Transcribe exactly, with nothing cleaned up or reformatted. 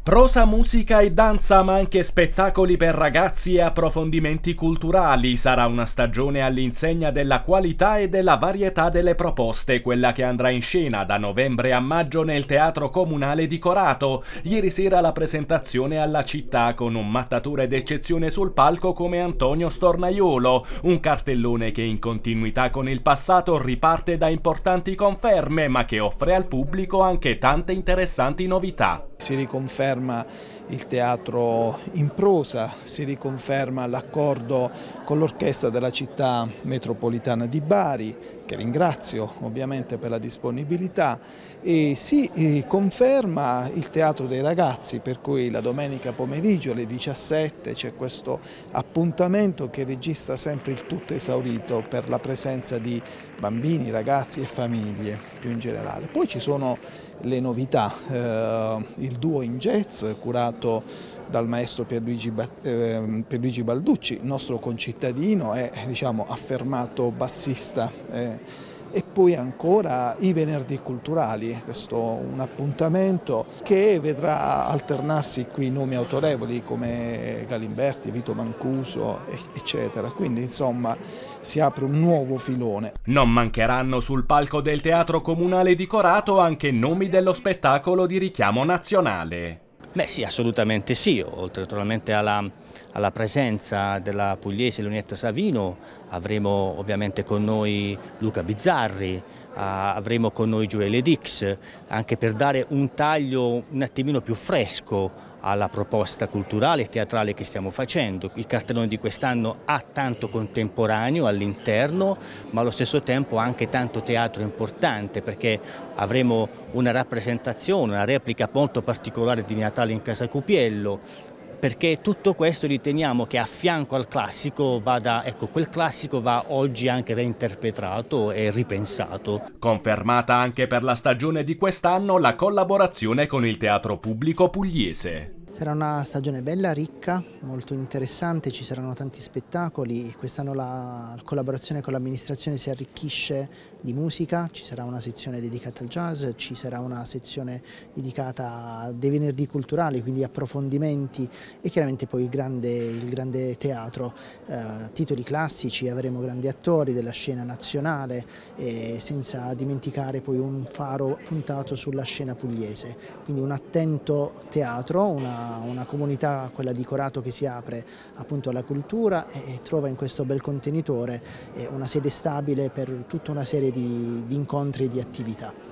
Prosa, musica e danza, ma anche spettacoli per ragazzi e approfondimenti culturali. Sarà una stagione all'insegna della qualità e della varietà delle proposte, quella che andrà in scena da novembre a maggio nel Teatro Comunale di Corato. Ieri sera la presentazione alla città con un mattatore d'eccezione sul palco come Antonio Stornaiolo, un cartellone che in continuità con il passato riparte da importanti conferme, ma che offre al pubblico anche tante interessanti novità. Si riconferma il teatro in prosa, si riconferma l'accordo con l'orchestra della città metropolitana di Bari, che ringrazio ovviamente per la disponibilità, e si conferma il teatro dei ragazzi, per cui la domenica pomeriggio alle diciassette c'è questo appuntamento che registra sempre il tutto esaurito per la presenza di bambini, ragazzi e famiglie più in generale. Poi ci sono le novità, eh, il duo in jazz curato dal maestro Pierluigi, eh, Pierluigi Balducci, nostro concittadino e diciamo, affermato bassista. Eh, E poi ancora i venerdì culturali, questo un appuntamento che vedrà alternarsi qui nomi autorevoli come Galimberti, Vito Mancuso, eccetera. Quindi insomma si apre un nuovo filone. Non mancheranno sul palco del Teatro Comunale di Corato anche nomi dello spettacolo di richiamo nazionale. Beh sì, assolutamente sì, oltre naturalmente alla, alla presenza della pugliese Leonetta Savino avremo ovviamente con noi Luca Bizzarri, uh, avremo con noi Gioele Dix, anche per dare un taglio un attimino più fresco alla proposta culturale e teatrale che stiamo facendo. Il cartellone di quest'anno ha tanto contemporaneo all'interno, ma allo stesso tempo anche tanto teatro importante, perché avremo una rappresentazione, una replica molto particolare di Natale in Casa Cupiello, perché tutto questo riteniamo che a fianco al classico vada, ecco, quel classico va oggi anche reinterpretato e ripensato. Confermata anche per la stagione di quest'anno la collaborazione con il Teatro Pubblico Pugliese. Sarà una stagione bella, ricca, molto interessante, ci saranno tanti spettacoli. Quest'anno la collaborazione con l'amministrazione si arricchisce di musica, ci sarà una sezione dedicata al jazz, ci sarà una sezione dedicata a dei venerdì culturali, quindi approfondimenti e chiaramente poi il grande, il grande teatro, eh, titoli classici, avremo grandi attori della scena nazionale, e senza dimenticare poi un faro puntato sulla scena pugliese, quindi un attento teatro, una una comunità, quella di Corato, che si apre appunto alla cultura e trova in questo bel contenitore una sede stabile per tutta una serie di, di incontri e di attività.